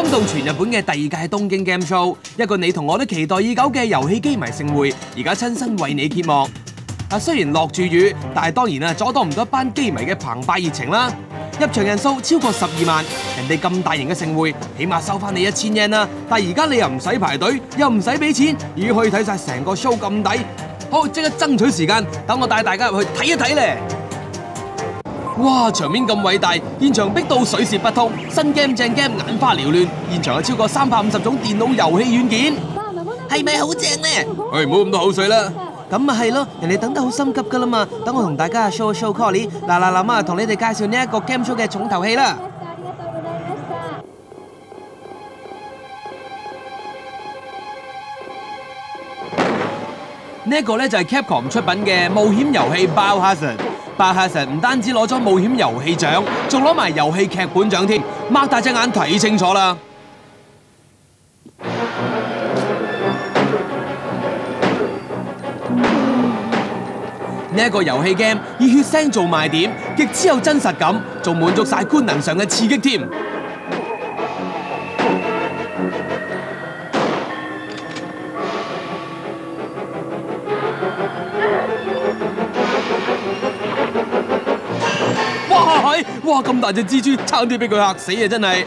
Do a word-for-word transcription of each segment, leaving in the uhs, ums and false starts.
轟動全日本嘅第二屆東京 Game Show， 一個你同我都期待已久嘅遊戲機迷盛會，而家親身為你揭幕。啊，雖然落住雨，但係當然啊，阻擋唔到一班機迷嘅澎湃熱情啦。入場人數超過十二萬，人哋咁大型嘅盛會，起碼收翻你一千 yen 啦。但係而家你又唔使排隊，又唔使俾錢，已經可以睇晒成個 show 咁抵。好，即刻爭取時間，等我帶大家入去睇一睇咧。哇！場面咁偉大，現場逼到水泄不通，新 game 正 game 眼花繚亂，現場有超過三百五十種電腦遊戲軟件，係咪好正咧？誒，唔好咁多口水啦！咁咪係咯，人哋等得好心急噶啦嘛。等我同大家 show show call 你，嗱嗱諗啊，同你哋介紹呢一個 game show 嘅重頭戲啦。呢一個咧就係 Capcom 出品嘅冒險遊戲 Biohazard。Biohazard 唔單止攞咗冒險遊戲獎，仲攞埋遊戲劇本獎添。擘大隻眼睇清楚啦！呢一個遊戲 game 以血腥做賣點，極之有真實感，仲滿足晒官能上嘅刺激添。哇！哇！咁大隻蜘蛛，差啲俾佢嚇死啊！真係。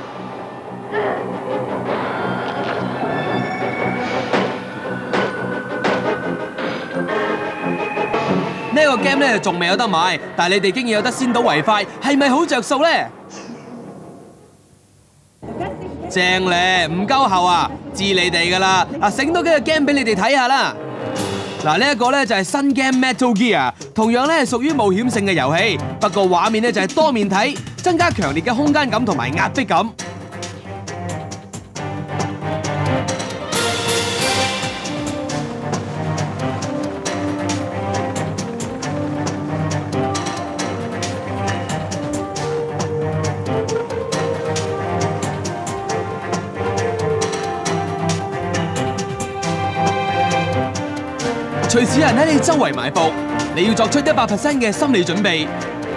呢個 game 咧仲未有得買，但係你哋竟然有得先睹為快，係咪好着數咧？正咧，唔夠後啊，知你哋噶啦。嗱，整多幾個 game 俾你哋睇下啦。嗱，呢一個咧就係新 game Metal Gear， 同樣咧係屬於冒險性嘅遊戲，不過畫面咧就係多面體，增加強烈嘅空間感同埋壓迫感。隨時有人喺你周圍埋伏，你要作出一百 percent 嘅心理準備。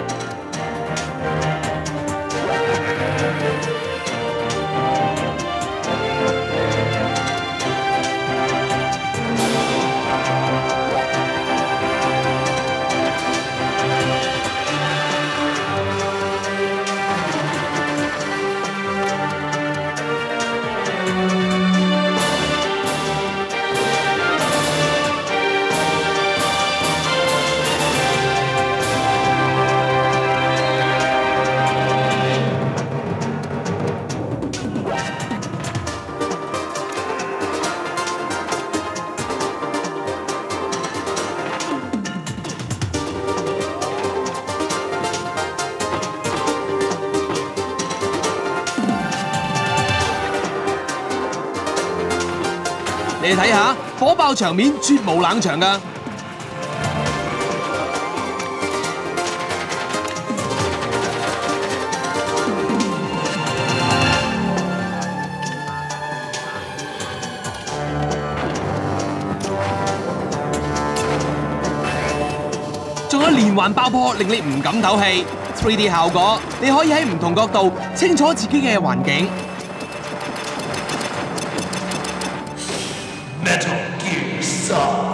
你睇下，火爆場面絕無冷場㗎。仲有連環爆破，令你唔敢唞氣。三 D 效果，你可以喺唔同角度清楚自己嘅環境。 Metal Gear Solid。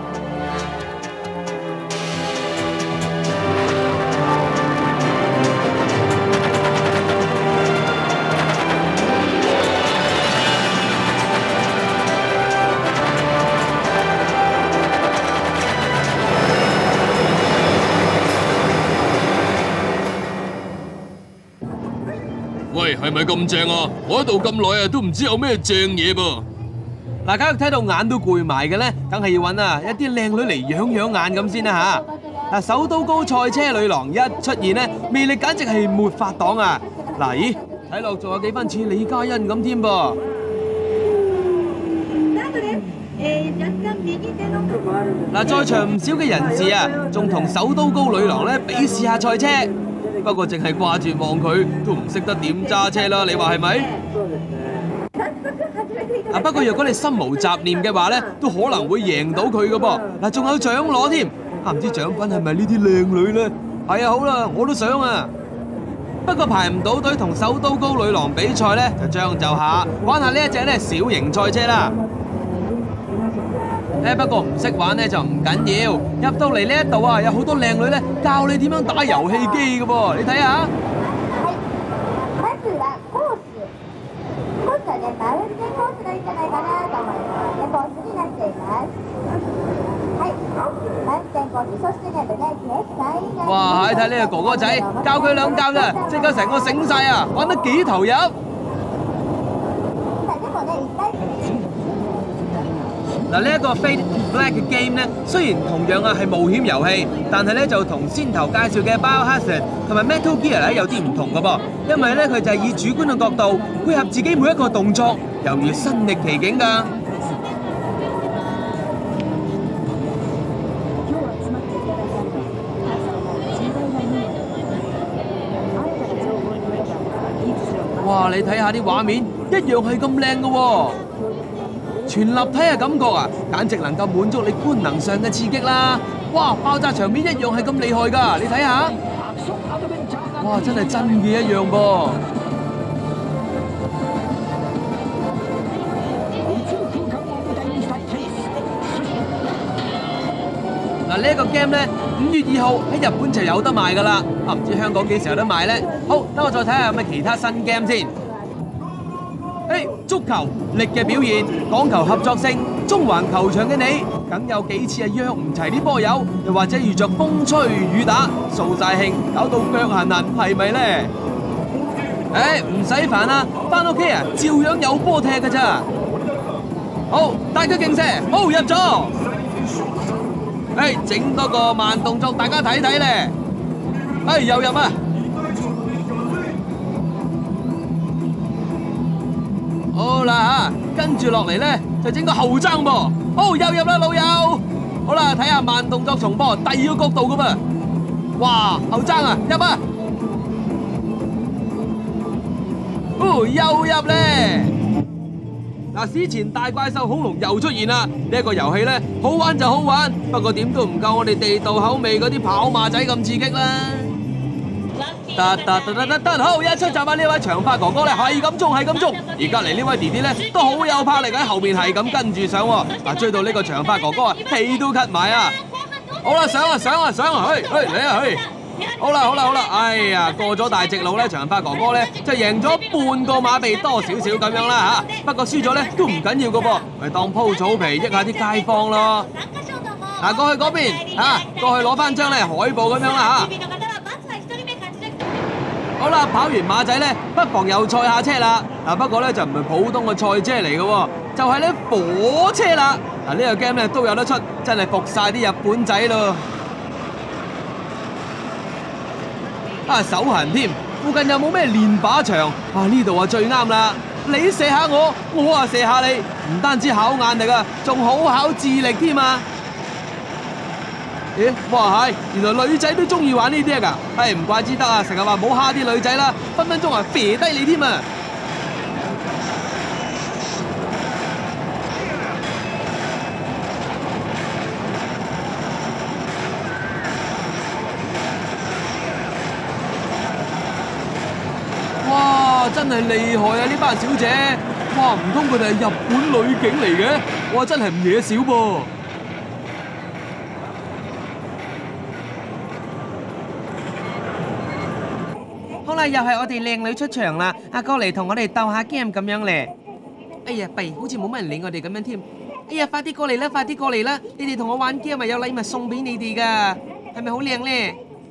喂，係咪咁正啊？我喺度咁耐啊，都唔知有咩正嘢噃。嗱，假如睇到眼都攰埋嘅咧，梗係要揾啊一啲靚女嚟養養眼咁先啦嚇。嗱，手刀高賽車女郎一出現咧，魅力簡直係沒法擋啊！嗱，咦，睇落仲有幾分似李嘉欣咁添噃。嗱，在場唔少嘅人士啊，仲同手刀高女郎咧比試下賽車。不過淨係掛住望佢，都唔識得點揸車啦，你話係咪？啊，不過若果你心無雜念嘅話咧，都可能會贏到佢嘅噃。嗱，仲有獎攞添，啊唔知獎品係咪呢啲靚女咧？係啊，好啦，我都想啊。 不過排唔到隊同首都高女郎比賽咧，就將就下玩下呢一隻咧小型賽車啦。誒不過唔識玩咧就唔緊要，入到嚟呢一度啊，有好多靚女咧教你點樣打遊戲機嘅噃，你睇下。哇！睇呢個哥哥仔教佢兩教咋，即刻成個醒晒啊，玩得幾投入。嗱，呢一個 Fade to Black 嘅 game 咧，雖然同樣啊係冒險遊戲，但係咧就同先頭介紹嘅 Biohazard 同埋 Metal Gear 咧有啲唔同嘅噃，因為咧佢就係以主觀嘅角度配合自己每一個動作，猶如身歷其境㗎。哇！你睇下啲畫面，一樣係咁靚嘅喎，全立體嘅感覺啊，簡直能夠滿足你觀能上嘅刺激啦！哇！爆炸場面一樣係咁厲害㗎，你睇下，哇！真係真嘅一樣噃。嗱，呢一個 game 咧，五月二號喺日本就有得賣㗎啦。啊，唔知香港幾時有得賣咧？好，等我再睇下有咩其他新 game 先。誒，足球力嘅表現，講求合作性，中環球場嘅你，梗有幾次係約唔齊啲波友，又或者遇着風吹雨打，掃晒興，搞到腳痕痕，係咪咧？誒，唔使煩啦，返屋企啊，照樣有波踢㗎咋。好，大腳勁射，好入咗。誒，整多個慢動作，大家睇睇咧。誒，又入啊！好啦嚇，跟住落嚟咧就整個後爭噃。好，又入啦，老友。好啦，睇下慢動作重播，第二個角度噶噃。哇，後爭啊，入啊！哦，又入咧。嗱，史前大怪獸恐龍又出現啦！呢一個遊戲咧，好玩就好玩，不過點都唔夠我哋地道口味嗰啲跑馬仔咁刺激啦！得得得得得得，好，一出集啊！呢位長髮哥哥咧係咁衝係咁衝，而隔離呢位弟弟咧都好有魄力喺後面係咁跟住上喎。嗱，追到呢個長髮哥哥啊，氣都咳埋啊！好啦，上啊上啊上啊，去去嚟啊去！好啦好啦好啦，哎呀，過咗大直路咧，長髮哥哥咧就贏咗半個馬鼻多少少咁樣啦嚇。不過輸咗咧都唔緊要噶噃，咪當鋪草皮益下啲街坊咯。嗱，過去嗰邊嚇，過去攞翻張咧海報咁樣啦嚇。好啦，跑完馬仔咧，不妨又賽下車啦。嗱，不過咧就唔係普通嘅賽車嚟嘅喎，就係咧火車啦。嗱，呢個 game 咧都有得出，真係服晒啲日本仔咯。啊，手痕添，附近有冇咩練靶場？啊，呢度啊最啱啦！你射下我，我啊射下你，唔單止考眼力啊，仲好考智力添啊！咦，哇係，原來女仔都中意玩呢啲啊㗎，係唔怪之得啊！成日話唔好蝦啲女仔啦，分分鐘啊肥低你添啊！哇，真係厲害啊！呢班小姐，哇，唔通佢哋係日本女警嚟嘅？哇，真係唔嘢少噃！好啦，又係我哋靚女出場啦！阿過嚟同我哋鬥下 game 咁樣咧。哎呀，弊，好似冇乜人理我哋咁樣添。哎呀，快啲過嚟啦，快啲過嚟啦！你哋同我玩 game 咪有禮物送俾你哋噶，係咪好靚咧？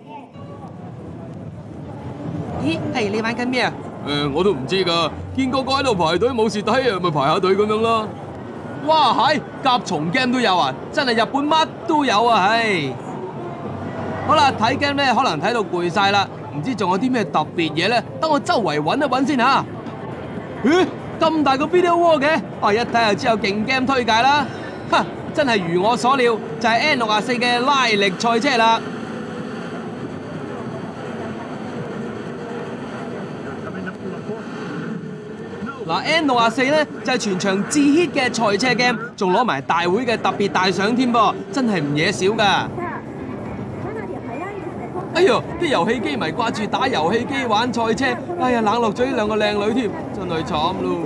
咦，係你玩緊咩啊？誒，我都唔知㗎，見個個喺度排隊冇蝕底啊，咪排下隊咁樣咯。哇，係甲蟲 game 都有啊！真係日本乜都有啊，唉。好啦，睇 game 咧，可能睇到攰晒啦，唔知仲有啲咩特別嘢咧？等我周圍揾一揾先嚇。咦，咁大個 video wall 嘅，啊一睇就知有勁 game 推介啦。哈，真係如我所料，就係 N 六十四嘅拉力賽車啦。嗱 ，N 六十四咧就係全場至 hit 嘅賽車 game，仲攞埋大會嘅特別大獎添噃，真係唔嘢少噶。 哎呀，啲遊戲機迷掛住打遊戲機玩賽車，哎呀冷落咗呢兩個靚女添，真係慘咯！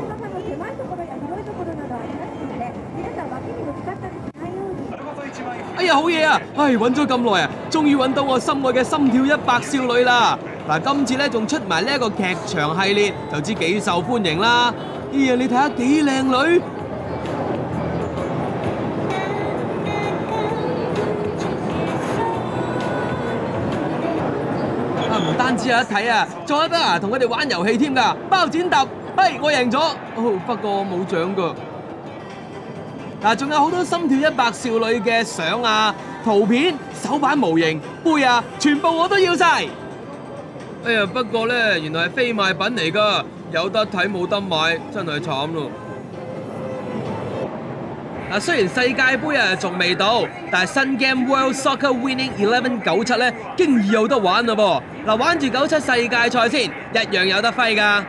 哎呀好嘢啊！唉，揾咗咁耐啊，終於揾到我心愛嘅心跳一百少女啦！嗱，今次咧仲出埋呢一個劇場系列，就知幾受歡迎啦！哎呀，你睇下幾靚女！啊，唔單止有得睇啊，仲有得啊同佢哋玩遊戲添㗎，包剪揼，嘿，我贏咗！哦，不過冇獎㗎。嗱，仲有好多心跳一百少女嘅相啊、圖片、手板模型、杯啊，全部我都要晒。哎呀，不過咧，原來係非賣品嚟㗎，有得睇冇得買，真係慘咯。嗱，雖然世界盃啊仲未到，但係新 Game World Soccer Winning Eleven 九七咧，經已有得玩啦噃。嗱，玩住九七世界賽先，一樣有得揮㗎。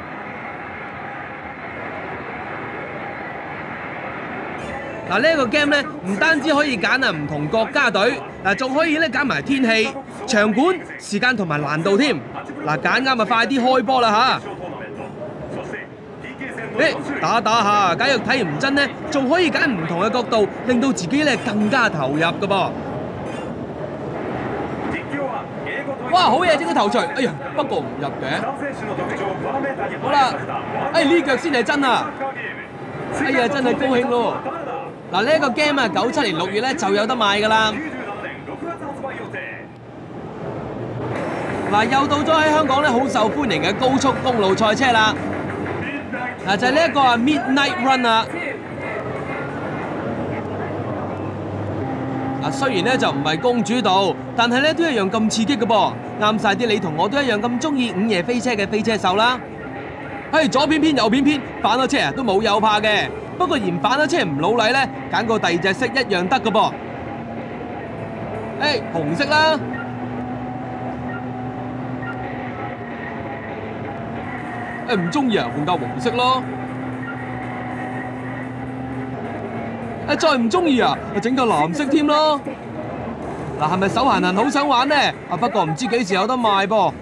嗱，呢一個 game 咧，唔單止可以揀啊唔同國家隊，嗱仲可以咧揀埋天氣、場館、時間同埋難度添。嗱，揀啱咪快啲開波啦嚇！誒，打打下，假若睇唔真咧，仲可以揀唔同嘅角度，令到自己咧更加投入㗎噃。哇，好嘢，整個頭槌！哎呀，不過唔入嘅。好啦，哎呢腳先係真啊！哎呀，真係高興咯！嗱，呢一個 game 啊，九七年六月咧就有得賣㗎啦。嗱，又到咗喺香港咧好受歡迎嘅高速公路賽車啦。嗱，就係呢一個啊 Midnight Run 啊。嗱，雖然咧就唔係公主道，但係咧都一樣咁刺激嘅噃，啱晒啲你同我都一樣咁中意午夜飛車嘅飛車手啦。嘿，左偏偏右偏偏，反咗車啊都冇有怕嘅。不過嫌反咗車唔老禮咧，揀個第二隻色一樣得㗎噃。誒，紅色啦。誒唔中意啊，換架黃色咯。誒再唔中意啊，整架藍色添咯。嗱，係咪手痕痕好想玩呢？啊不過唔知幾時有得賣噃。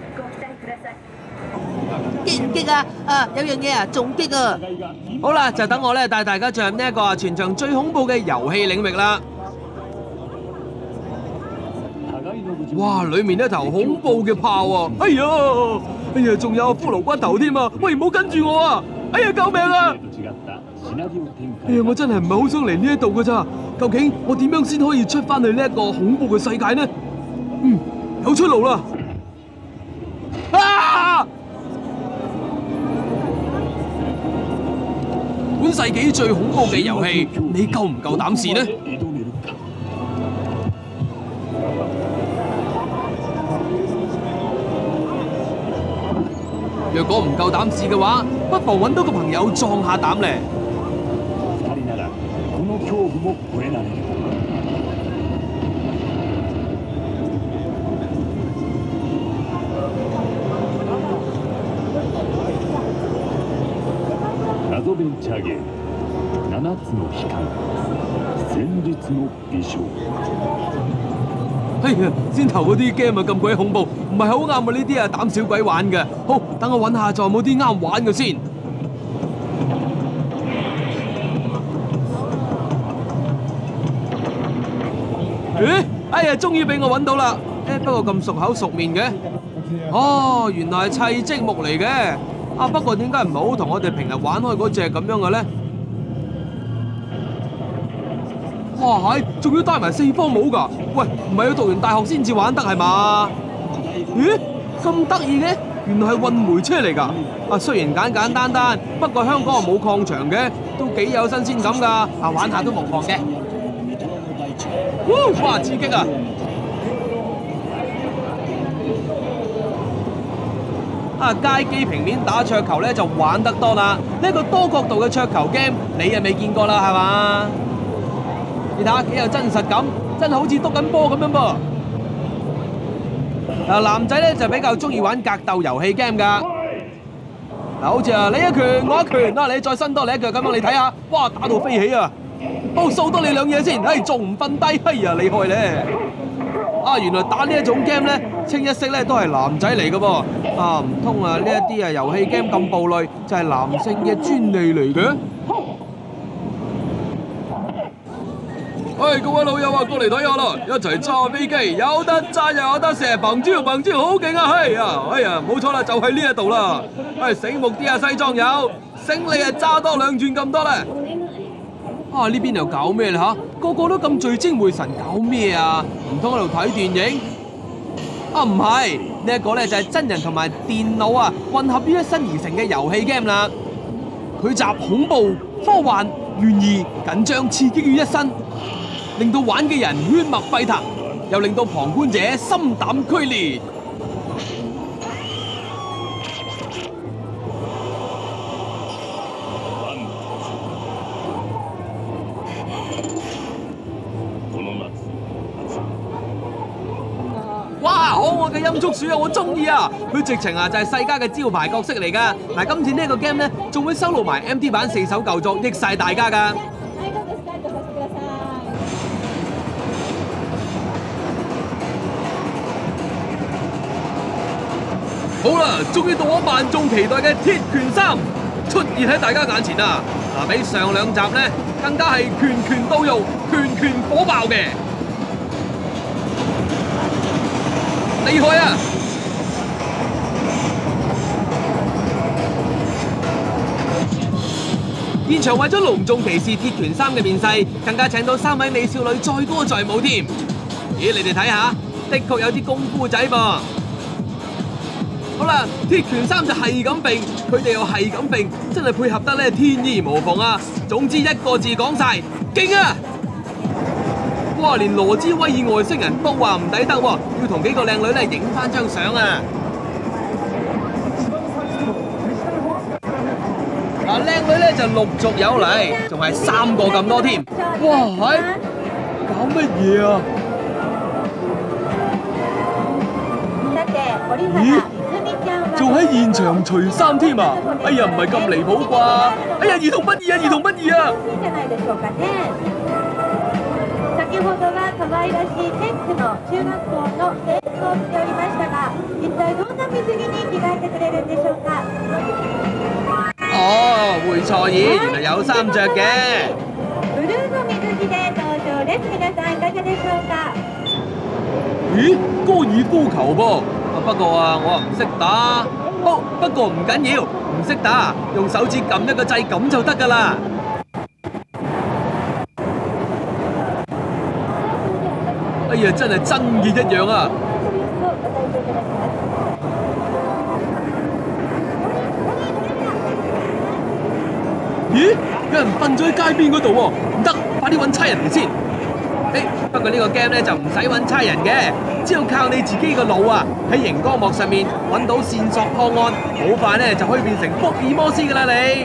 激唔激啊？啊，有樣嘢啊，仲激啊！ 好啦，就等我咧帶大家進入呢一個全場最恐怖嘅遊戲領域啦。哇！裡面一頭恐怖嘅炮啊！哎呀，哎呀，仲有骷髏骨頭添啊！喂，唔好跟住我啊！哎呀，救命啊！哎呀，我真係唔係好想嚟呢一度㗎咋？究竟我點樣先可以出翻去呢一個恐怖嘅世界呢？嗯，有出路啦！啊！本世紀最恐怖嘅遊戲，你夠唔夠膽試呢？若果唔夠膽試嘅話，不妨揾到個朋友壯下膽咧。 謎ベンチャーゲーム七つの機関戦術の美少。 哎呀，先頭嗰啲 game 啊咁鬼恐怖，唔係好啱我呢啲啊膽小鬼玩嘅。好，等我揾下仲有冇啲啱玩嘅先。咦？哎呀，終於俾我揾到啦！誒，不過咁熟口熟面嘅。哦，原來係砌積木嚟嘅。啊，不過點解唔係好同我哋平日玩開嗰隻咁樣嘅咧？哇，係，仲要戴埋四方帽㗎！喂，唔係要讀完大學先至玩得係嘛？咦，咁得意嘅，原來係運煤車嚟㗎！啊，雖然簡簡單單，不過香港冇礦場嘅，都幾有新鮮感㗎！啊，玩下都無妨嘅。哇，刺激啊！啊，街機平面打桌球咧就玩得多啦。呢一個多角度嘅桌球 game，你又未見過啦，係嘛？你睇下幾有真實感，真係好似篤緊波咁樣噃。嗱，男仔咧就比較中意玩格鬥遊戲 game 㗎。嗱，好似啊，你一拳我一拳，啊你再伸多你一腳咁樣，你睇下，哇打到飛起啊！好掃多你兩嘢先，唉仲唔瞓低，哎呀厲害咧！ 啊，原來打呢一種 game 咧，清一色咧都係男仔嚟嘅噃。啊，唔通啊呢一啲啊遊戲 game 咁暴戾，就係男性嘅專利嚟嘅？喂，各位老友啊，過嚟睇下啦，一齊揸飛機，有得揸又有得射，砰招砰招，好勁啊！嘿啊，哎呀，冇錯啦，就係呢一度啦。喂，醒目啲啊，西裝友，醒你啊，揸多兩轉咁多啦。啊，呢邊又搞咩啦嚇？個個都咁聚精會神，搞咩啊？唔通喺度睇電影？啊，唔係，呢一個咧就係真人同埋電腦啊混合於一身而成嘅遊戲 game 啦。佢集恐怖、科幻、懸疑、緊張、刺激於一身。令到玩嘅人血脈沸騰，又令到旁觀者心膽俱裂。哇！可愛嘅音速鼠啊，我中意啊！佢直情啊就係世嘉嘅招牌角色嚟㗎。嗱，今次呢一個 game 咧，仲會收錄埋 M D 版四手舊作，益晒大家㗎。好啦，終於到咗萬眾期待嘅鐵拳三出現喺大家眼前啦！嗱，比上兩集咧更加係拳拳到肉、拳拳火爆嘅，厲害啊！現場為咗隆重其事鐵拳三嘅面世，更加請到三位美少女載歌載舞添。咦，你哋睇下，的確有啲功夫仔噃。好啦，鐵拳三就係咁並，佢哋又係咁並，真係配合得咧天衣無縫啊！總之一個字講晒，勁啊！哇，連羅茲威爾外星人都話唔抵得喎，要同幾個靚女咧影翻張相啊！嗱，靚女咧就陸續有嚟，仲係三個咁多添。哇，係搞乜嘢啊？咦？仲喺現場除衫添啊！哎呀，唔係咁離譜啩！哎呀，兒童不宜啊，兒童不宜啊！先ほどは可愛らしいチェックの中学校の制服を着ておりましたが、一体どんな水着に着替えてくれるんでしょうか？哦，會錯意，原來有衫着嘅。ブルーの水着で登場です。皆さんいかがでしょうか？咦，高爾夫球噃？不過啊，我唔識打。哦，不過唔緊要，唔識打，用手指撳一個掣咁就得㗎啦。哎呀，真係真嘅一樣啊！咦，有人瞓咗喺街邊嗰度喎，唔得，快啲揾差人嚟先。誒，不過呢個 game 咧就唔使揾差人嘅，只要靠你自己個腦啊，喺熒光幕上面揾到線索破案，好快咧就可以變成福爾摩斯㗎啦你。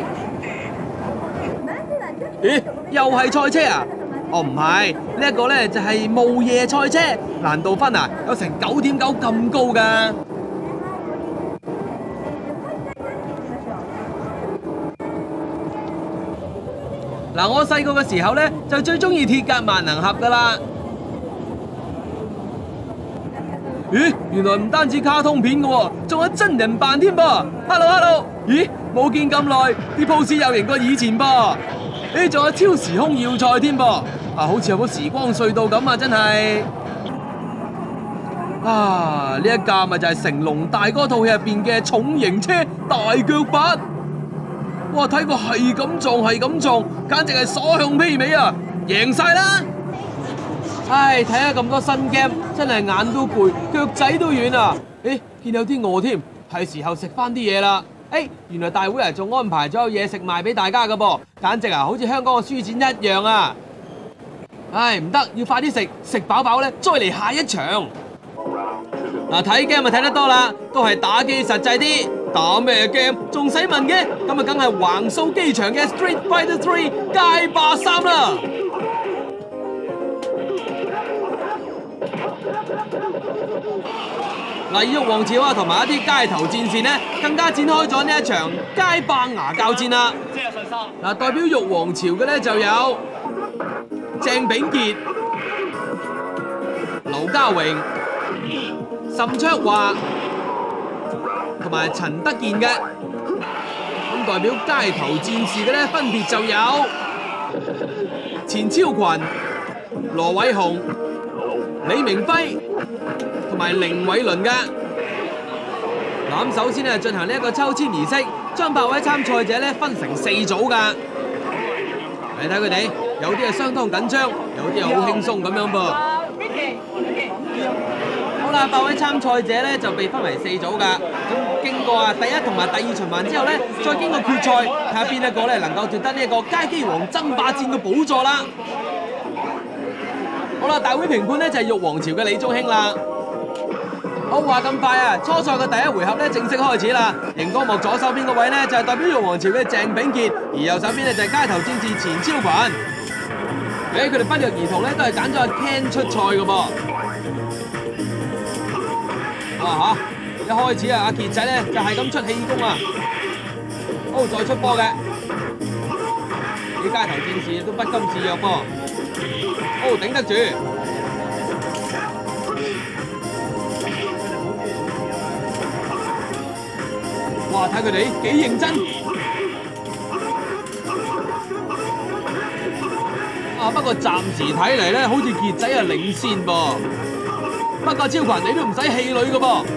咦，又係賽車啊？哦，唔係，呢一個咧就係霧夜賽車，難度分啊有成九點九咁高㗎。嗱，我細個嘅時候咧就最中意鐵甲萬能俠㗎啦。咦，原來唔單止卡通片嘅喎，仲有真人扮添噃。Hello Hello， 咦，冇見咁耐，啲 pose 又型過以前噃。誒，仲有超時空要塞添噃。啊，好似有個時光隧道咁啊，真係啊！呢一架咪就係成龍大哥套戲入邊嘅重型車大腳八。哇，睇過係咁撞係咁撞，簡直係所向披靡啊！贏晒啦！唉，睇下咁多新 game， 真係眼都攰，腳仔都軟啊！誒，見有啲餓添，係時候食翻啲嘢啦。誒，原來大會啊仲安排咗有嘢食賣俾大家噶噃，簡直啊好似香港嘅書展一樣啊！唉，唔得，要快啲食，食飽飽咧，再嚟下一場。嗱，睇 game 咪睇得多啦，都係打機實際啲。打咩 game 仲使問嘅？咁啊，梗係橫掃機場嘅 Street Fighter 三街霸三啦！嗱，玉皇朝啊，同埋一啲街頭戰線呢，更加展開咗呢一場街霸牙教戰啦。嗱，代表玉皇朝嘅咧就有鄭秉傑、 劉家榮、岑卓華同埋陳德健嘅。咁代表街頭戰士嘅咧，分別就有錢超群、羅偉雄、李明輝同埋凌偉倫嘅。咁首先咧進行呢一個抽籤儀式，將八位參賽者咧分成四組㗎。你睇佢哋，有啲係相當緊張，有啲係好輕鬆咁樣噃。好啦，八位參賽者咧就被分為四組㗎。咁經過啊第一同埋第二循環之後咧，再經過決賽，睇下邊一個咧能夠奪得呢一個街機王爭霸戰嘅寶座啦。好啦，大會評判咧就係玉皇朝嘅李宗興啦。好話咁快啊！初賽嘅第一回合咧正式開始啦。熒光幕左手邊嗰位咧就係代表玉皇朝嘅鄭炳傑，而右手邊咧就係街頭戰士錢超群。誒，佢哋不約而同咧都係揀咗阿 Ken 出賽嘅噃。啊嚇！一開始啊，阿傑仔咧就係咁出氣功啊。好，再出波嘅。啲街頭戰士都不甘示弱噃。好，頂得住。哇！睇佢哋幾認真啊！不過暫時睇嚟咧，好似傑仔係領先噃。不過超群你都唔使氣餒嘅噃。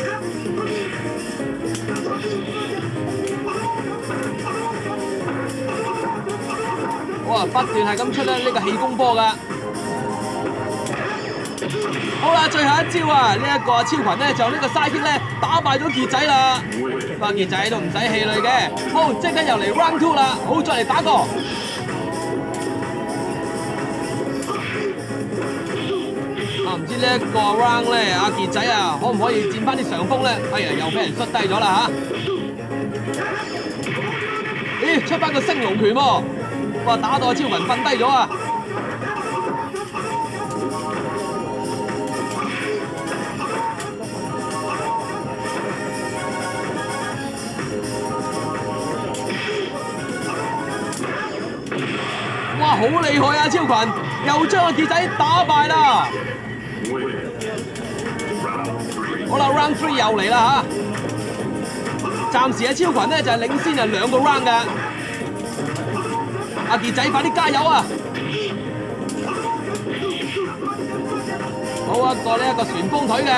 哇！不斷係咁出咧呢個氣功波㗎。好啦，最後一招啊！呢、這、一個超群咧就呢個嘥擊咧打敗咗傑仔啦。不過傑仔都唔使氣餒嘅。好，即刻又嚟 round two 啦。好，再嚟打個。啊，唔知呢一個 round 咧，阿傑仔啊，可唔可以佔翻啲上風咧？哎呀，又俾人摔低咗啦嚇！咦，出翻個升龍拳喎！哇，打到阿超群瞓低咗啊！哇，好厲害啊！超群又將阿傑仔打敗啦！好啦 ，round three 又嚟啦嚇！暫時阿超群咧就係領先啊兩個 round 㗎。阿傑仔快啲加油啊！好一個呢一個旋風腿嘅。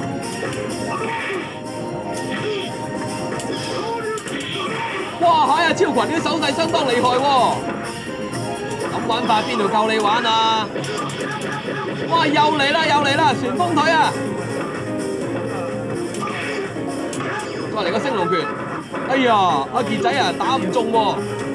哇！係啊，超群啲手勢相當厲害喎。咁玩法邊度夠你玩啊！哇！又嚟啦，又嚟啦，旋風腿啊！哇！嚟個升龍拳，哎呀，阿傑仔啊，打唔中喎！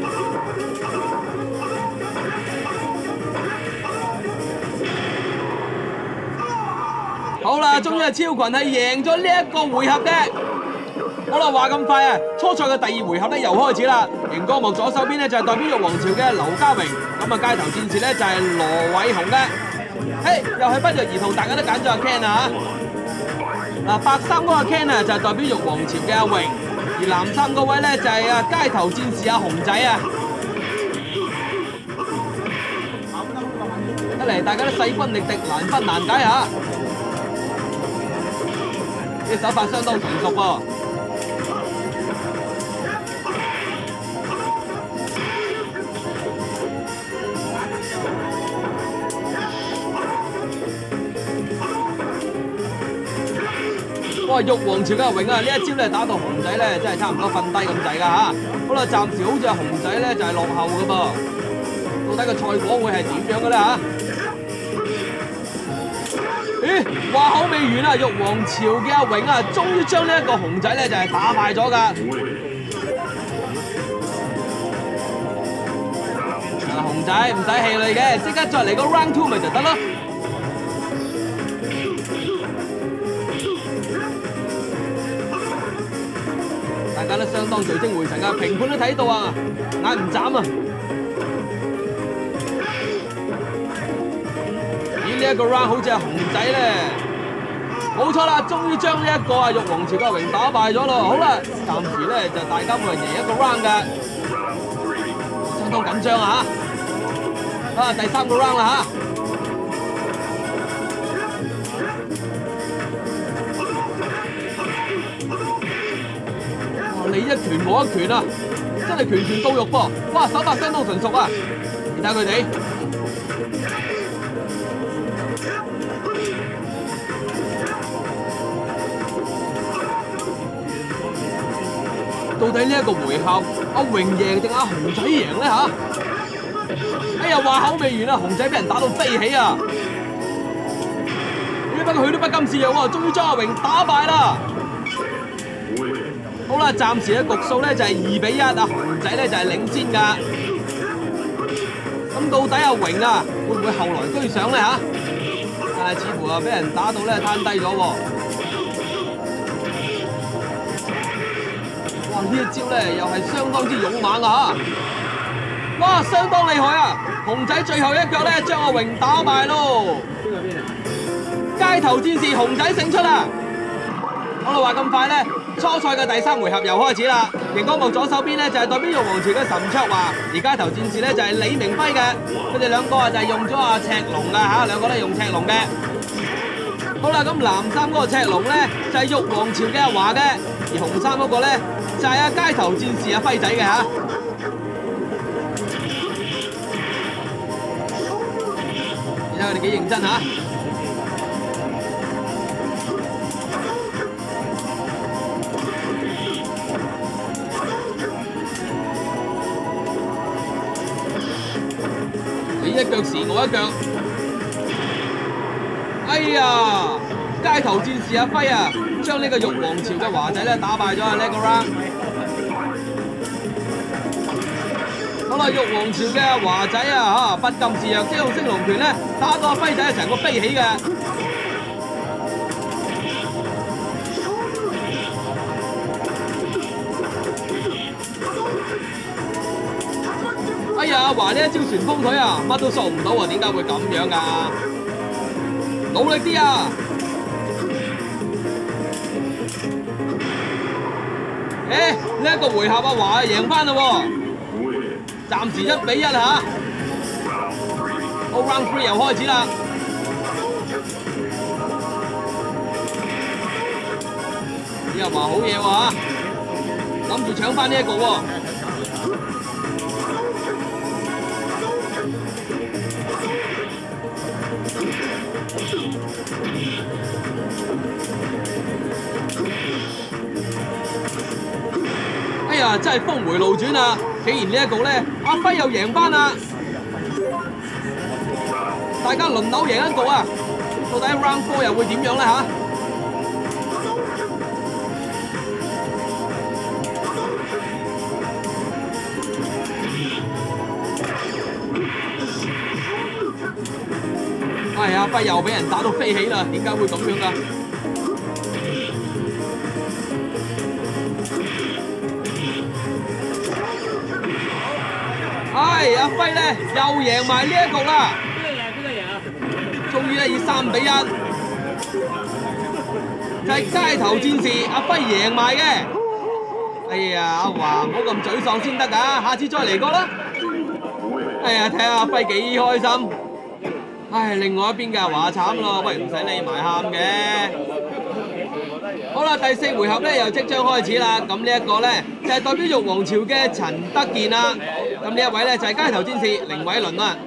好啦，終於係超群係贏咗呢一個回合嘅。好啦，話咁快啊！初賽嘅第二回合咧又開始啦。熒光幕左手邊咧就係代表玉皇朝嘅劉家榮，咁啊街頭戰士咧就係羅偉雄嘅。誒，又係不約而同，大家都揀咗阿 Ken 啊！嗱，白衫嗰個 Ken 啊就係代表玉皇朝嘅阿榮，而藍衫嗰位咧就係啊街頭戰士阿熊仔啊。一嚟大家都勢均力敵，難分難解嚇。啲手法相當純熟喎。哇！玉皇朝嘅阿榮啊，呢一招咧打到熊仔咧，真係差唔多瞓低咁滯㗎嚇。好啦，暫時好似阿熊仔咧就係落後㗎噃。到底個賽果會係點樣嘅咧嚇？咦，話口未完啊！玉皇朝嘅阿榮啊，終於將呢一個熊仔咧就係打敗咗㗎。啊，熊仔唔使氣餒嘅，即刻再嚟個 round two 咪就得咯。大家都相當聚精會神啊！評判都睇到啊，眼唔眨啊！咦，呢一個 round 好似係熊仔咧，冇錯啦，終於將呢一個啊玉皇朝嘅榮打敗咗咯。好啦，暫時咧就大家每人贏一個 round 嘅，相當緊張啊！啊，第三個 round 啦嚇！ 你一拳我一拳啊，真係拳拳到肉噃！哇，手法相當純熟啊！你睇佢哋。到底呢一個回合，阿榮贏定阿熊仔贏咧嚇？哎呀，話口未完啊，熊仔俾人打到飛起啊！不過佢都不甘示弱喎，終於將阿榮打敗啦！好啦，暫時嘅局數咧就係二比一，阿熊仔咧就係領先㗎。咁到底阿榮啊，會唔會後來居上咧嚇？但係似乎啊俾人打到咧攤低咗喎。哇！呢一招咧又係相當之勇猛啊嚇！哇，相當厲害啊！熊仔最後一腳咧將阿榮打敗咯。街頭戰士熊仔勝出啦！好啦，話咁快咧，初賽嘅第三回合又開始啦。熒光幕左手邊咧就係代表玉皇朝嘅岑卓華，而街頭戰士咧就係李明輝嘅。佢哋兩個啊就係用咗阿赤龍㗎嚇，兩個都係用赤龍嘅。好啦，咁藍衫嗰個赤龍咧就係玉皇朝嘅阿華嘅，而紅衫嗰個咧就係阿街頭戰士阿輝仔嘅嚇。你睇佢哋幾認真嚇！你一腳時我一腳，哎呀！街頭戰士阿輝啊，將呢個玉皇朝嘅華仔咧打敗咗啊！呢個 round。好啦，玉皇朝嘅華仔啊嚇，不甘示弱，即用升龍拳咧打到阿輝仔成個飛起嘅。哎呀，阿華呢一招旋風腿啊，乜都掃唔到啊！點解會咁樣㗎？努力啲啊！誒，呢一個回合阿華贏翻啦喎，暫時一比一嚇。好 round three 又開始啦。呢阿華好嘢喎嚇，諗住搶翻呢一個喎。哎呀，真係峰回路轉啊！竟然呢一個咧，阿輝又贏翻啦！大家輪流贏一個啊！到底 round four 又會點樣咧嚇？哎呀，阿輝又俾人打到飛起啦！點解會咁樣㗎？唉，阿輝咧又贏埋呢一局啦！終於咧以三比一，就係街頭戰士阿輝贏埋嘅。哎呀，阿華唔好咁沮喪先得㗎，下次再嚟過啦。哎呀，睇下阿輝幾開心。唉，另外一邊嘅阿華慘咯，喂，唔使匿埋喊嘅。好啦，第四回合咧又即將開始啦。咁呢一個咧就係代表玉皇朝嘅陳德健啦。咁呢一位咧就係街頭戰士凌偉倫啦。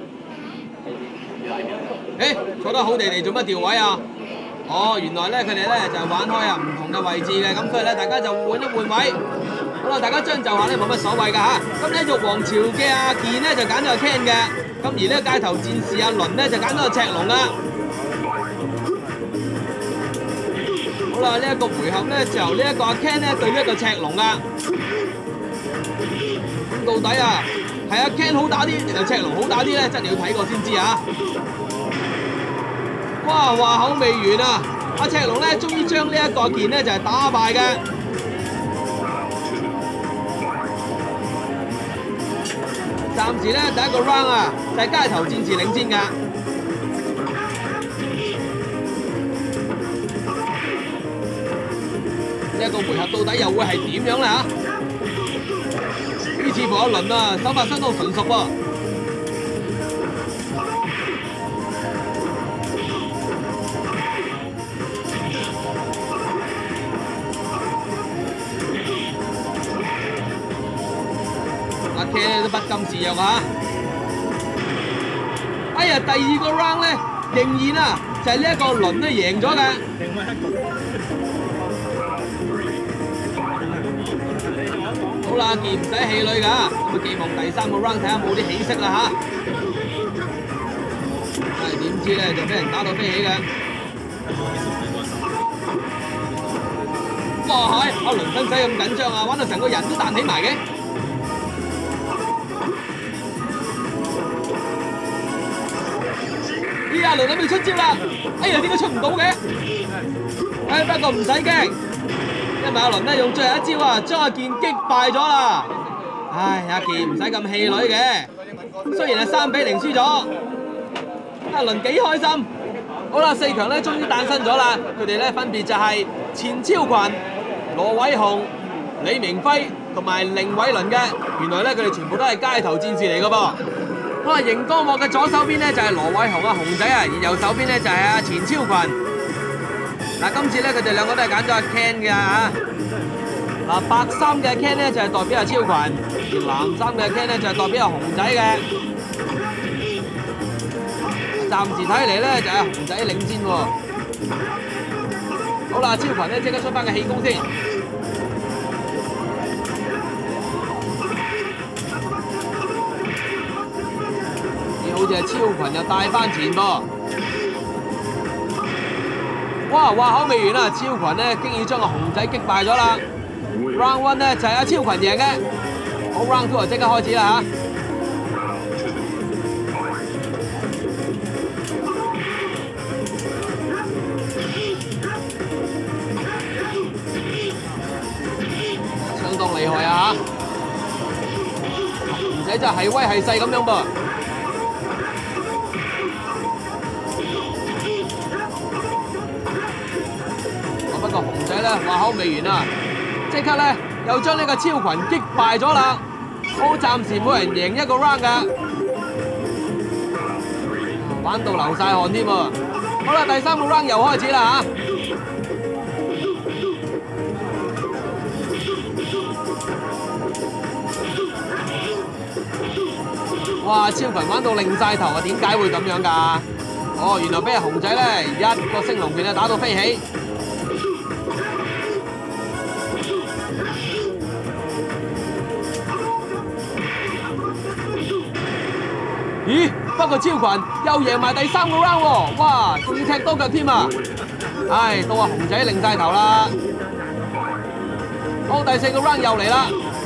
誒，坐得好地地做乜調位啊？哦，原來咧佢哋咧就係玩開啊唔同嘅位置嘅，咁所以咧大家就換一換位。好啦，大家將就下咧冇乜所謂㗎嚇。咁咧玉皇朝嘅阿健咧就揀咗阿 Ken 嘅，咁而呢街頭戰士阿倫咧就揀咗阿赤龍啦。好啦，呢一個回合咧就由呢一個阿 Ken 咧對呢一個赤龍啦。咁到底啊係阿 Ken 好打啲定係赤龍好打啲咧？真係要睇過先知啊！哇，話口未完啊！阿赤龍咧終於將呢一個阿健咧就係打敗嘅。暫時咧第一個 round 啊就係街頭戰士領先㗎。呢一個回合到底又會係點樣咧嚇？呢似乎阿倫啊手法相當純熟喎。 Ken 都不甘示弱啊！哎呀，第二個 round 咧，仍然啊就係呢一個輪咧贏咗嘅。好啦，健唔使氣餒㗎，咁啊寄望第三個 round 睇下冇啲起色啦嚇。唉，點知咧就俾人打到飛起嘅。哇係，阿倫芬仔咁緊張啊，玩到成個人都彈起埋嘅。咦，阿倫準備出招啦！哎呀，點解出唔到嘅？唉，不過唔使驚，因為阿倫咧用最後一招啊，將阿健擊敗咗啦。唉，阿健唔使咁氣餒嘅，雖然係三比零輸咗，阿倫幾開心。好啦，四強咧終於誕生咗啦，佢哋咧分別就係錢超群、羅偉雄、李明輝同埋凌偉倫嘅。原來咧佢哋全部都係街頭戰士嚟嘅噃。好啦，熒光幕嘅左手邊咧就係羅偉雄啊熊仔啊，而右手邊咧就係阿錢超群。嗱，今次咧佢哋兩個都係揀咗阿 Ken 嘅嚇。嗱，白衫嘅 Ken 咧就係代表阿超群，而藍衫嘅 Ken 咧就係代表阿熊仔嘅。暫時睇嚟咧就係熊仔領先喎。好啦，超群咧即刻出翻個氣功先。好似係超群又帶翻前噃。哇！話口未完啊，超群咧經已將個熊仔擊敗咗啦。Round one 咧就係阿超群贏嘅。好 ，Round two 就即刻開始啦嚇。相當厲害啊嚇！熊仔真係係威係勢咁樣噃。不過熊仔咧話口未完啊，即刻咧又將呢個超群擊敗咗啦。好，暫時每人贏一個 round 㗎，玩到流晒汗添喎。好啦，第三個 round 又開始啦嚇。哇！超群玩到擰晒頭啊，點解會咁樣㗎？哦，原來俾阿熊仔咧一個升龍拳啊打到飛起。咦？不過超群又贏埋第三個 round 喎，哇！仲要踢多腳添啊！唉，到阿熊仔擰晒頭啦。好，第四個 round 又嚟啦。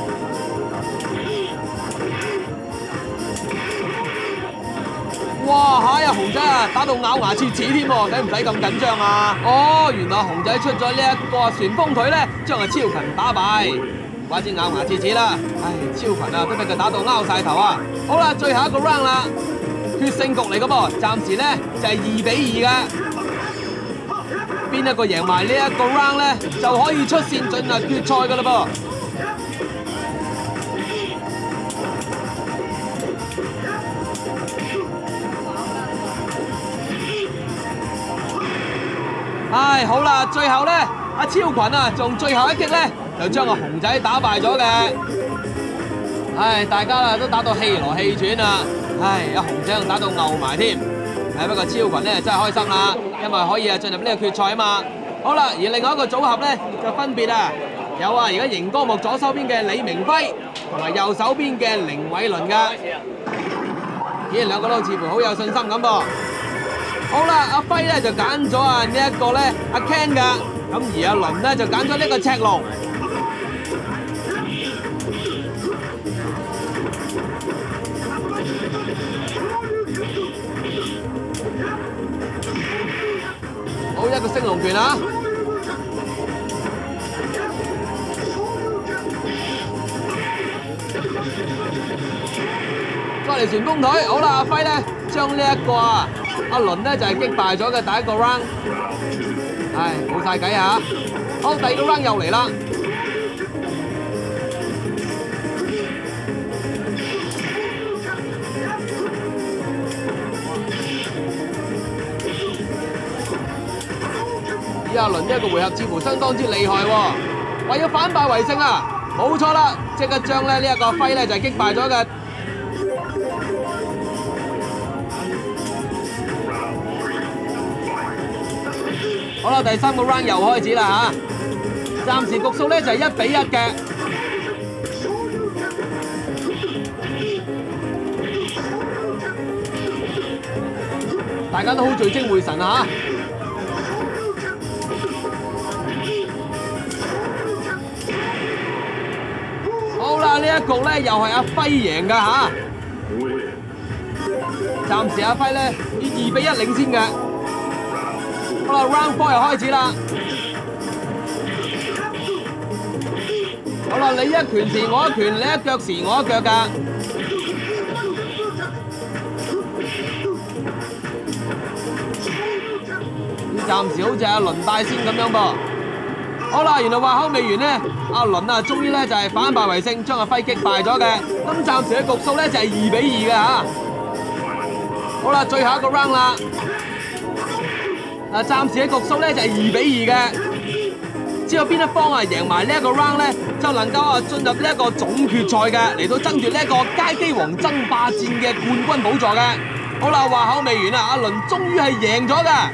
哇！嚇呀，熊仔啊，打到咬牙切齒添喎，使唔使咁緊張啊？哦，原來熊仔出咗呢一個旋風腿咧，將阿超群打敗。怪之咬牙切齒啦！唉，超群啊，都俾佢打到拗晒頭啊！好啦，最後一個 round 啦，決勝局嚟嘅噃，暫時咧就係二比二嘅。邊一個贏埋呢一個 round 咧，就可以出線進入決賽嘅嘞噃。唉，好啦，最後咧，阿超群啊，仲最後一擊咧，就將個熊仔打敗咗嘅。唉，大家啊都打到氣來氣喘啊！唉，阿熊仔仲打到嘔埋添。唉，不過超群咧真係開心啦，因為可以啊進入呢個決賽啊嘛。好啦，而另外一個組合咧就分別啊有啊，而家熒光幕左手邊嘅李明輝同埋右手邊嘅凌偉倫噶。咦，兩個都似乎好有信心咁噃。好啦，阿輝咧就揀咗啊呢一個咧阿 Ken 噶，咁而阿倫咧就揀咗呢個赤龍。好，一個升龍拳啊！再嚟旋風腿，好啦，阿輝咧將呢一個啊阿倫咧就係擊敗咗嘅第一個 round， 唉冇晒計啊！好，第二個 round 又嚟啦。阿倫呢一個回合似乎相當之厲害喎，為咗反敗為勝啊！ 冇錯啦，即刻將咧呢一個輝咧就係擊敗咗嘅。好啦，第三個 round 又開始啦嚇，暫時局數咧就係一比一嘅。大家都好聚精會神啊！好啦，呢一局咧又係阿輝贏㗎嚇，暫時阿輝咧以二比一領先嘅。好啦 ，round four 又開始啦。好啦，你一拳時我一拳，你一腳時我一腳㗎。暫時好似阿倫帶先咁樣噃。好啦，原來話口未完呢，阿倫啊，終於咧就係反敗為勝，將阿輝擊敗咗嘅。咁暫時嘅局數咧就係二比二嘅嚇。好啦，最後一個 round 啦。嗱，暫時嘅局數咧就係二比二嘅。只有邊一方啊贏埋呢一個 round 咧，就能夠啊進入呢一個總決賽嘅，嚟到爭奪呢一個街機王爭霸戰嘅冠軍寶座嘅。好啦，話口未完啊，阿倫終於係贏咗㗎。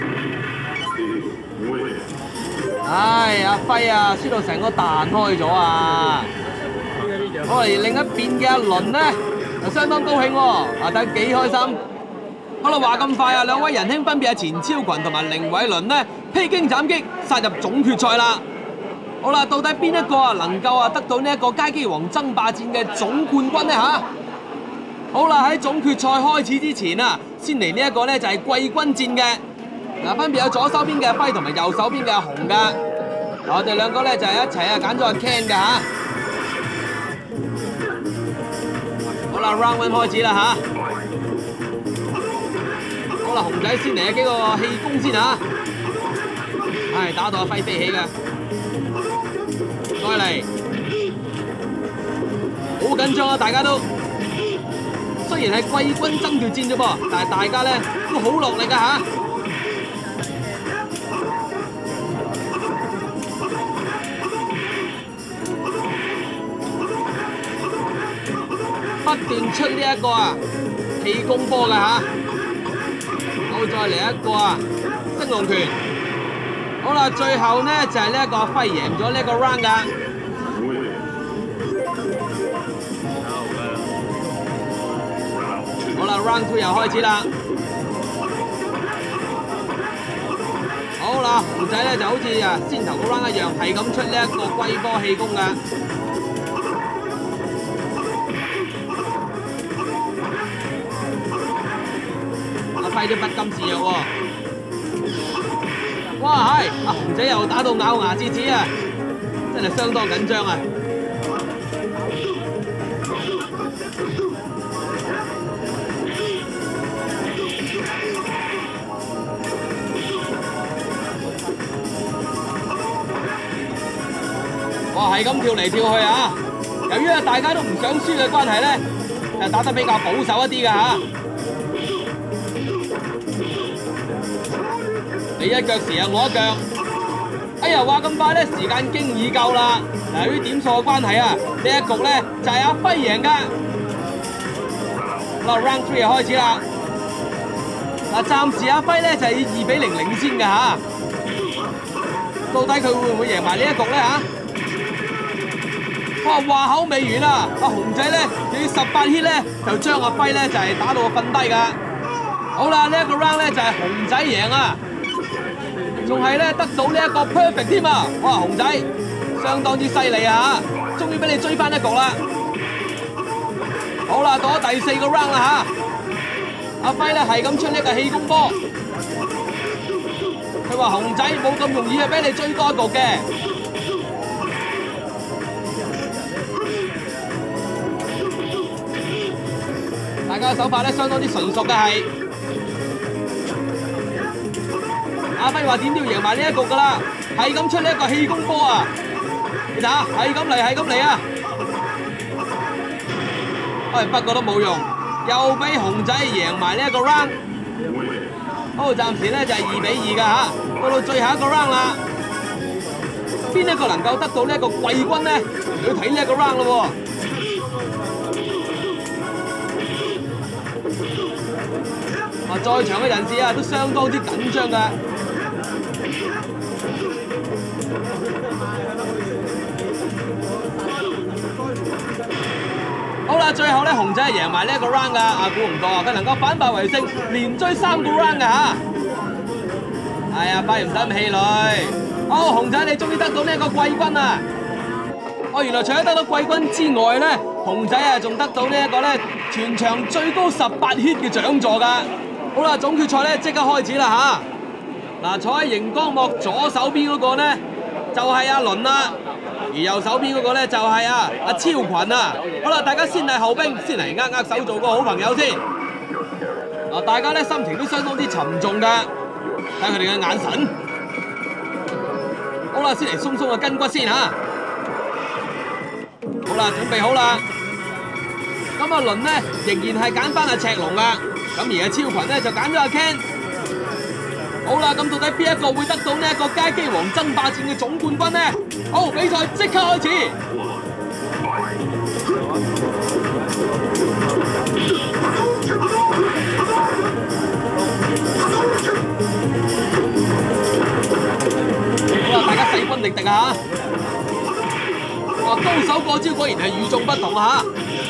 唉，阿輝啊，輸到成個彈開咗啊！好，而另一邊嘅阿倫呢，就相當高興喎，啊睇幾開心。好啦，話咁快啊，兩位仁兄分別係錢超群同埋凌偉倫呢，披荊斬棘殺入總決賽啦。好啦，到底邊一個啊能夠啊得到呢一個街機王爭霸戰嘅總冠軍呢嚇？好啦，喺總決賽開始之前啊，先嚟呢一個呢就係季軍戰嘅。嗱，分別有左手邊嘅輝同埋右手邊嘅阿紅噶。我哋兩個咧就係一齊啊揀咗阿 Ken 噶嚇。好啦 ，round one 開始啦嚇。好啦，紅仔先嚟幾個氣功先嚇。係打到阿輝飛起㗎。再嚟，好緊張啊！大家都雖然係季軍爭奪戰啫噃，但係大家咧都好落力㗎嚇。不斷出呢一個啊氣功波㗎嚇，好再嚟一個啊升龍拳，好啦，最後呢就係呢一個輝贏咗呢一個 round 㗎。好啦 ，round two 又開始啦。好啦，紅仔咧就好似啊先頭個 round 一樣，係咁出呢一個龜波氣功㗎。輝都不甘示弱喎！哇係，阿紅仔又打到咬牙切齒啊，真係相當緊張啊！哇係咁跳嚟跳去啊！由於啊大家都唔想輸嘅關係咧，誒打得比較保守一啲㗎嚇。你一腳時啊，我一腳。哎呀，話咁快咧，時間經已夠啦。嗱，由於點數嘅關係啊，呢一局咧就係阿輝贏㗎。嗱 ，round three 又開始啦。嗱，暫時阿輝咧就係以二比零領先㗎嚇。到底佢會唔會贏埋呢一局咧嚇？哇，話口未完啊！阿紅仔咧要十八 hit 咧，就將阿輝咧就係打到瞓低㗎。好啦，呢一個 round 咧就係紅仔贏啊！仲係咧得到呢一個 perfect 添啊！哇，紅仔相當之犀利啊嚇，終於俾你追翻一局啦！好啦，到咗第四個 round 啦嚇，阿輝咧係咁出呢個氣功波，佢話紅仔冇咁容易啊俾你追多一局嘅。大家嘅手法咧相當之純熟嘅係。阿輝話點都要贏埋呢一局㗎啦，係咁出呢一個氣功波啊！你睇下，係咁嚟，係咁嚟啊！哎，不過都冇用，又俾紅仔贏埋呢一個 round。好，暫時咧就係二比二㗎嚇，到到最後一個 round 啦。邊一個能夠得到呢一個季軍呢？ 要睇呢一個 round 咯喎。啊，在場嘅人士啊，都相當之緊張㗎。好啦，最後咧，熊仔係贏埋呢一個 round 㗎，啊，估唔到啊，佢能夠反敗為勝，連追三個 round 㗎嚇。係啊，快唔使咁氣餒。好，熊仔你終於得到呢一個季軍啊！哦，原來除咗得到季軍之外咧，熊仔啊仲得到呢一個咧全場最高十八 hit 嘅獎座㗎。好啦，總決賽咧即刻開始啦嚇！嗱，坐喺熒光幕左手邊嗰個咧就係阿倫啦。而右手邊嗰個咧就係啊阿超群啊！好啦，大家先係後兵，先嚟握握手做個好朋友先。嗱，大家咧心情都相當之沉重㗎，睇佢哋嘅眼神。好啦，先嚟鬆鬆個筋骨先嚇。好啦，準備好啦。咁阿倫咧仍然係揀翻阿赤龍㗎，咁而阿超群咧就揀咗阿 Ken。好啦，咁到底邊一個會得到呢一個街機王爭霸戰嘅總冠軍呢？好，比賽即刻開始。好啦，大家勢均力敵啊！哇，高手過招果然係與眾不同啊！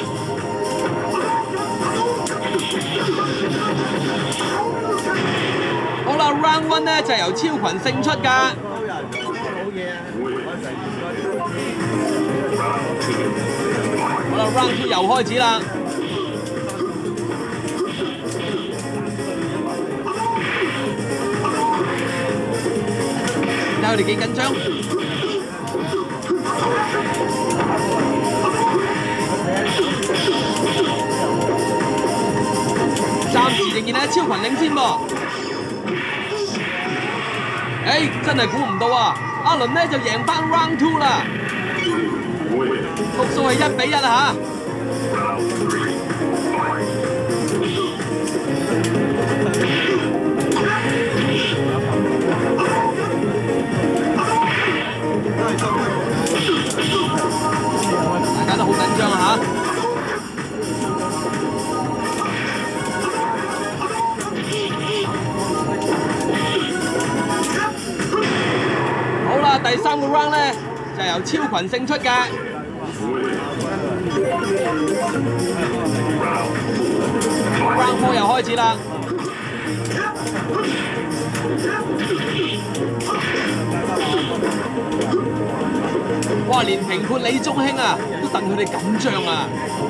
好啦 ，round one 咧就係由超群勝出㗎。好啦 ，round two 又開始啦。睇佢哋幾緊張。暫時仍然係超群領先噃。誒，真係估唔到啊！阿倫咧就贏翻 round two 啦，局數係一比一啊嚇！大家都好緊張啊嚇！第三個 round 咧就由超群勝出嘅。round four 又開始啦。哇！連評判李宗興啊都戥佢哋緊張啊！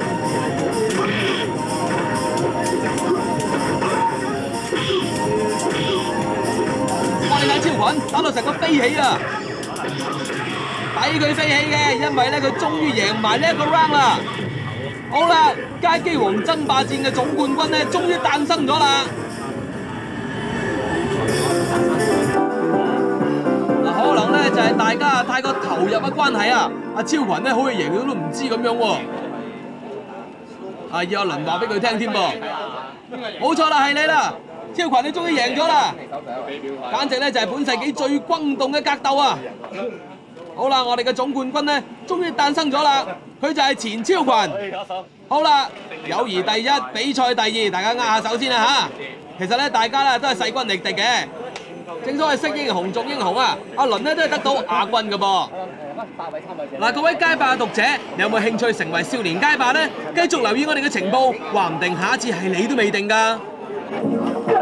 哇！你睇超群打到成個飛起啊！抵佢飛起嘅，因為咧佢終於贏埋呢一個 round 啦。好啦，街機王爭霸戰嘅總冠軍咧，終於誕生咗啦。嗱，可能咧就係大家太過投入嘅關係啊，阿超群咧好似贏咗都唔知咁樣喎。啊，要阿倫話俾佢聽添噃。冇錯啦，係你啦，超群你終於贏咗啦，簡直咧就係本世紀最轟動嘅格鬥啊！好啦，我哋嘅總冠軍咧，終於誕生咗啦！佢就係前超群。好啦，友誼第一，比賽第二，大家握下手先啦嚇。其實咧，大家咧都係勢均力敵嘅。正所謂識英雄重英雄啊！阿倫咧都係得到亞軍嘅噃。嗱，各位街霸讀者，你有冇興趣成為少年街霸呢？繼續留意我哋嘅情報，話唔定下一次係你都未定㗎。